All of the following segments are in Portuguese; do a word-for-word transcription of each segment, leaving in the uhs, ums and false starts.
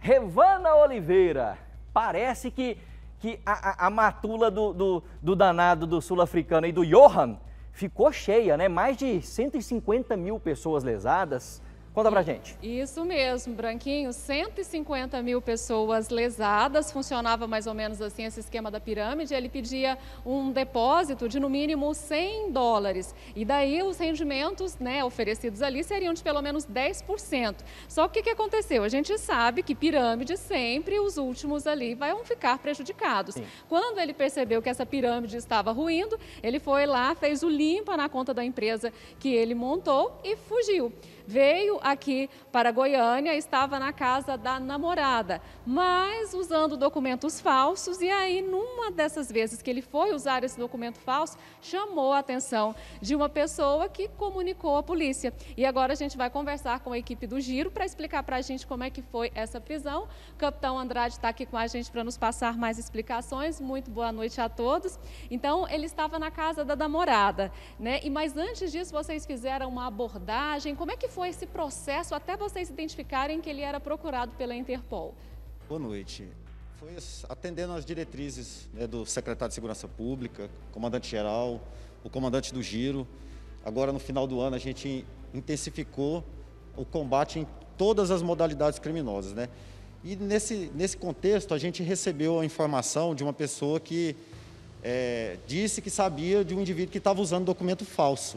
Revana Oliveira, parece que, que a, a, a matula do, do, do danado do sul-africano e do Johan ficou cheia, né? Mais de cento e cinquenta mil pessoas lesadas. Conta pra gente. Isso mesmo, Branquinho, cento e cinquenta mil pessoas lesadas, funcionava mais ou menos assim esse esquema da pirâmide, ele pedia um depósito de no mínimo cem dólares, e daí os rendimentos, né, oferecidos ali seriam de pelo menos dez por cento. Só que o que aconteceu? A gente sabe que pirâmide sempre, os últimos ali vão ficar prejudicados. Sim. Quando ele percebeu que essa pirâmide estava ruindo, ele foi lá, fez o limpa na conta da empresa que ele montou e fugiu. Veio aqui para Goiânia, estava na casa da namorada, mas usando documentos falsos, e aí numa dessas vezes que ele foi usar esse documento falso, chamou a atenção de uma pessoa que comunicou à polícia. E agora a gente vai conversar com a equipe do Giro para explicar para a gente como é que foi essa prisão. O capitão Andrade está aqui com a gente para nos passar mais explicações. Muito boa noite a todos. Então, ele estava na casa da namorada, né? E mas antes disso, vocês fizeram uma abordagem. Como é que foi esse processo até vocês identificarem que ele era procurado pela Interpol? Boa noite. Foi atendendo às diretrizes, né, do secretário de Segurança Pública, comandante-geral, o comandante do Giro. Agora, no final do ano, a gente intensificou o combate em todas as modalidades criminosas, né? E nesse, nesse contexto, a gente recebeu a informação de uma pessoa que é, disse que sabia de um indivíduo que estava usando documento falso.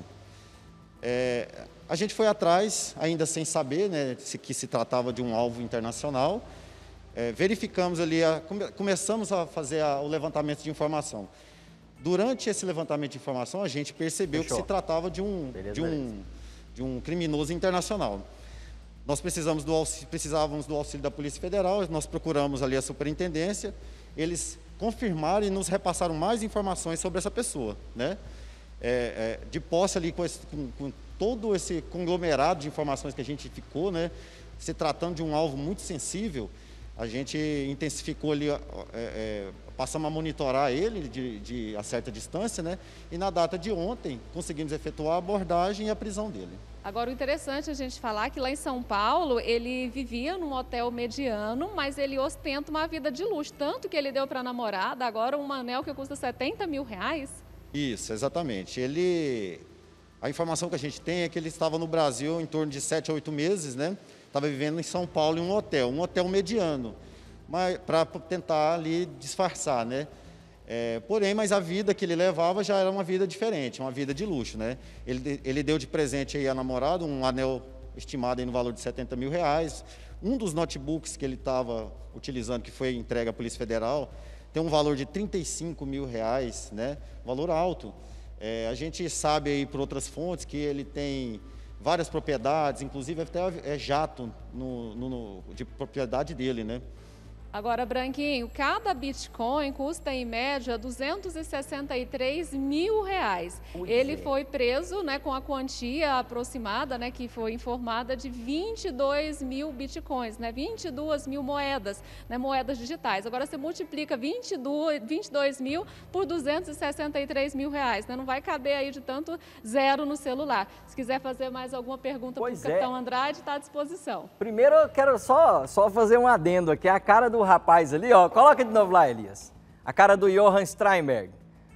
É, a gente foi atrás, ainda sem saber, né, se, que se tratava de um alvo internacional. É, verificamos ali, a, come, começamos a fazer a, o levantamento de informação. Durante esse levantamento de informação, a gente percebeu Fechou. que se tratava de um, beleza, de, um, de um criminoso internacional. Nós precisamos do auxílio, precisávamos do auxílio da Polícia Federal, nós procuramos ali a superintendência, eles confirmaram e nos repassaram mais informações sobre essa pessoa, né? É, é, de posse ali com, esse, com, com todo esse conglomerado de informações que a gente ficou, né, se tratando de um alvo muito sensível, a gente intensificou ali, é, é, passamos a monitorar ele de, de a certa distância, né, e na data de ontem conseguimos efetuar a abordagem e a prisão dele. Agora, o interessante é a gente falar que lá em São Paulo, ele vivia num hotel mediano, mas ele ostenta uma vida de luxo, tanto que ele deu para a namorada agora um anel que custa setenta mil reais. Isso, exatamente. Ele, a informação que a gente tem é que ele estava no Brasil em torno de sete a oito meses, né? Estava vivendo em São Paulo em um hotel, um hotel mediano, mas para tentar ali disfarçar, né? É, porém, mas a vida que ele levava já era uma vida diferente, uma vida de luxo, né? Ele, ele deu de presente aí à namorada um anel estimado aí no valor de setenta mil reais. Um dos notebooks que ele estava utilizando, que foi entregue à Polícia Federal, tem um valor de trinta e cinco mil reais, né? Valor alto. É, a gente sabe aí por outras fontes que ele tem várias propriedades, inclusive até é jato no, no, no, de propriedade dele, né? Agora, Branquinho, cada Bitcoin custa em média duzentos e sessenta e três mil reais. Pois Ele é. foi preso, né, com a quantia aproximada, né, que foi informada de vinte e dois mil Bitcoins, né, vinte e duas mil moedas, né, moedas digitais. Agora você multiplica vinte e dois mil por duzentos e sessenta e três mil reais, né, não vai caber aí de tanto zero no celular. Se quiser fazer mais alguma pergunta para o capitão é. Andrade, está à disposição. Primeiro eu quero só, só fazer um adendo aqui, a cara do rapaz ali, ó, coloca de novo lá, Elias, a cara do Johan Steinberg.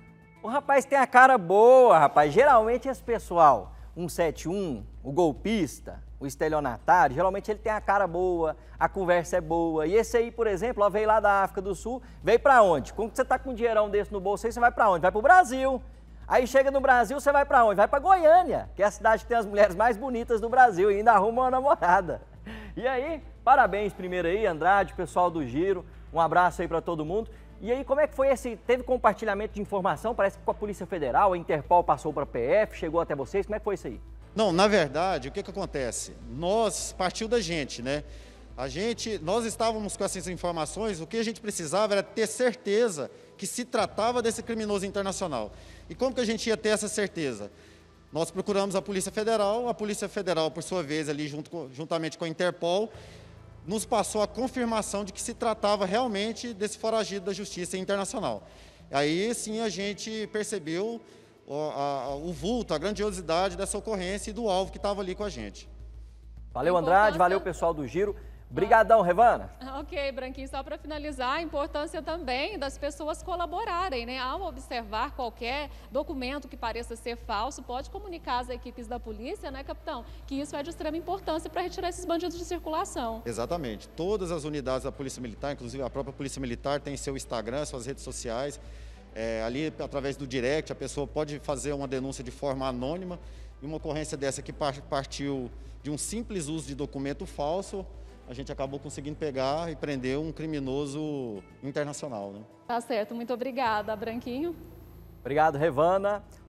O rapaz tem a cara boa, rapaz, geralmente esse pessoal, cento e setenta e um, o golpista, o estelionatário, geralmente ele tem a cara boa, a conversa é boa, e esse aí, por exemplo, ó, veio lá da África do Sul, veio pra onde? Quando você tá com um dinheirão desse no bolso aí, você vai pra onde? Vai pro Brasil. Aí chega no Brasil, você vai pra onde? Vai pra Goiânia, que é a cidade que tem as mulheres mais bonitas do Brasil, e ainda arruma uma namorada. E aí, parabéns primeiro aí, Andrade, pessoal do Giro, um abraço aí para todo mundo. E aí, como é que foi esse, teve compartilhamento de informação, parece que com a Polícia Federal, a Interpol passou para a P F, chegou até vocês, como é que foi isso aí? Não, na verdade, o que que acontece? Nós, partiu da gente, né? A gente, nós estávamos com essas informações, o que a gente precisava era ter certeza que se tratava desse criminoso internacional. E como que a gente ia ter essa certeza? Nós procuramos a Polícia Federal, a Polícia Federal, por sua vez, ali junto com, juntamente com a Interpol, nos passou a confirmação de que se tratava realmente desse foragido da Justiça Internacional. Aí sim a gente percebeu o, a, o vulto, a grandiosidade dessa ocorrência e do alvo que estava ali com a gente. Valeu, Andrade, valeu pessoal do Giro. Brigadão, Revana. Ok, Branquinho, só para finalizar, a importância também das pessoas colaborarem, né? Ao observar qualquer documento que pareça ser falso, pode comunicar às equipes da polícia, né, capitão? Que isso é de extrema importância para retirar esses bandidos de circulação. Exatamente. Todas as unidades da Polícia Militar, inclusive a própria Polícia Militar, tem seu Instagram, suas redes sociais. É, ali, através do direct, a pessoa pode fazer uma denúncia de forma anônima. E uma ocorrência dessa que partiu de um simples uso de documento falso, a gente acabou conseguindo pegar e prender um criminoso internacional, né? Tá certo, muito obrigada, Branquinho. Obrigado, Revana.